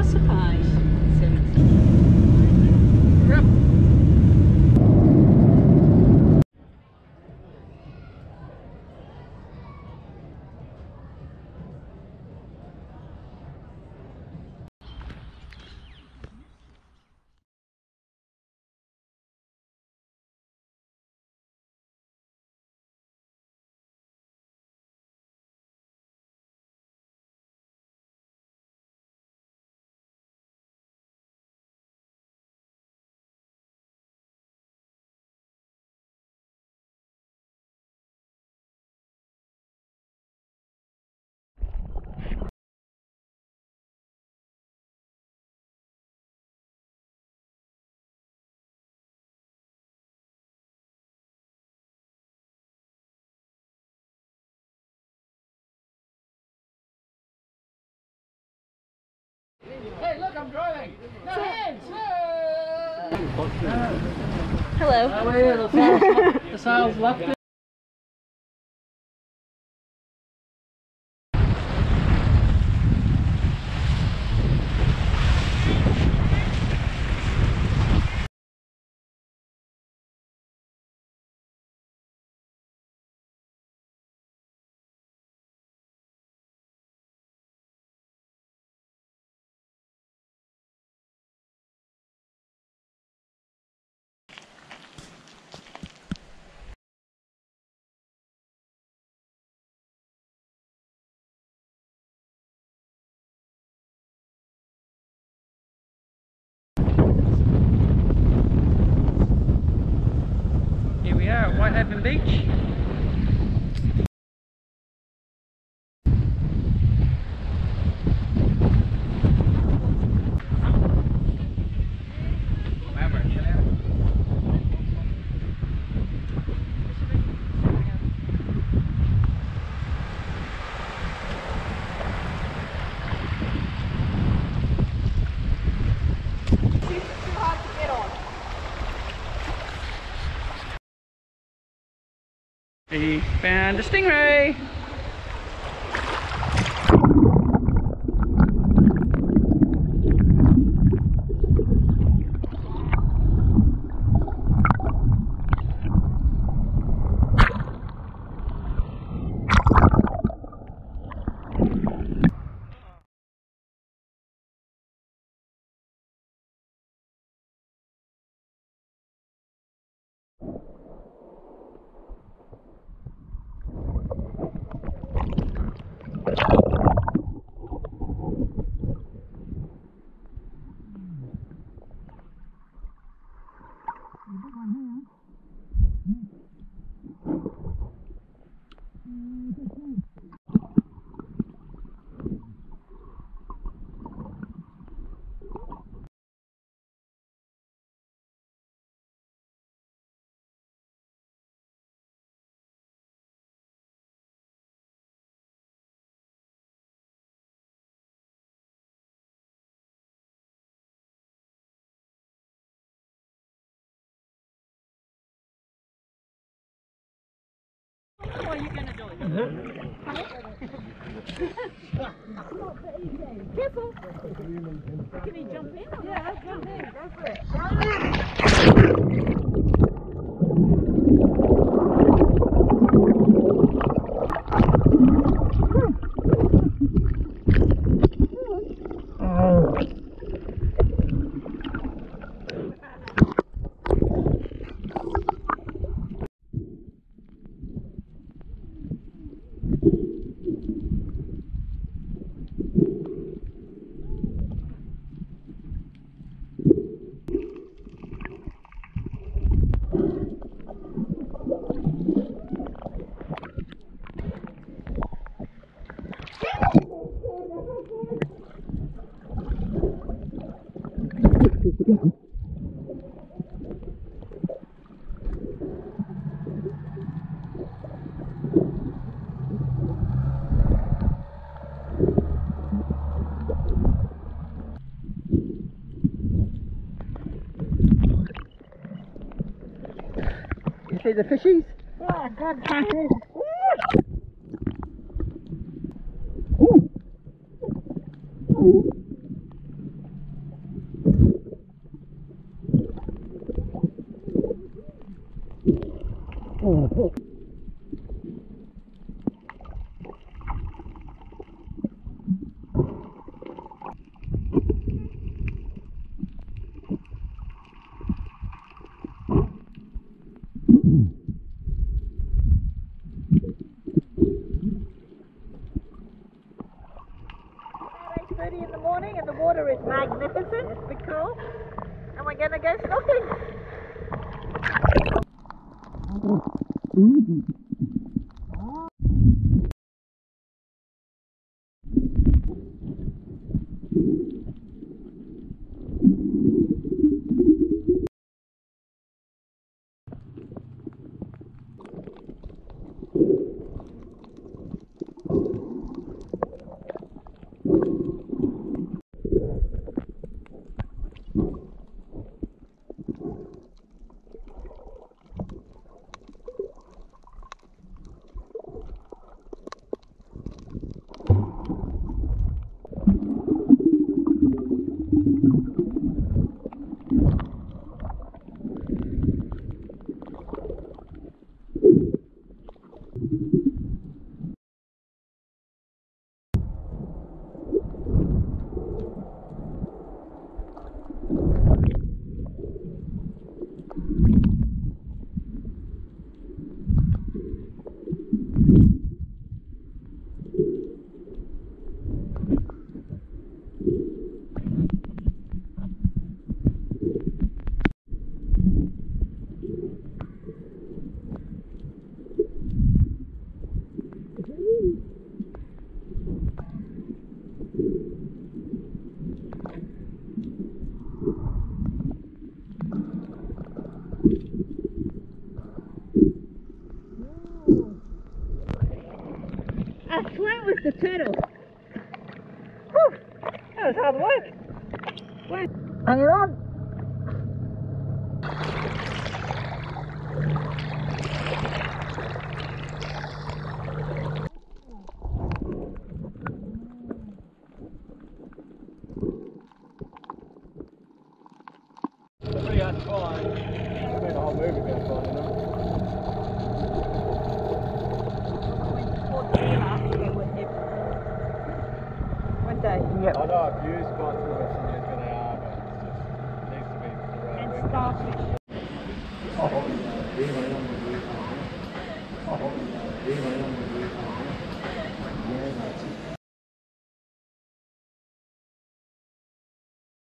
Nossa, pai. Hey, look, I'm driving! No hands! Hello. The sail's left. Here we are at Whitehaven Beach. He found a stingray! What are you going to do? Careful. Can he jump in? Yeah, I'll jump in. Go for it. See the fishies? Oh, God, Francis. In the morning and the water is magnificent. It's been cool. And we're going to go snorkeling. That was the turtle. Whew, that was hard work. Hang it on. It's pretty hard to find. I think the whole movie going to find them. One day. Yep. I know a few spots in Western New where they are, but it needs to be the right And starfish. way.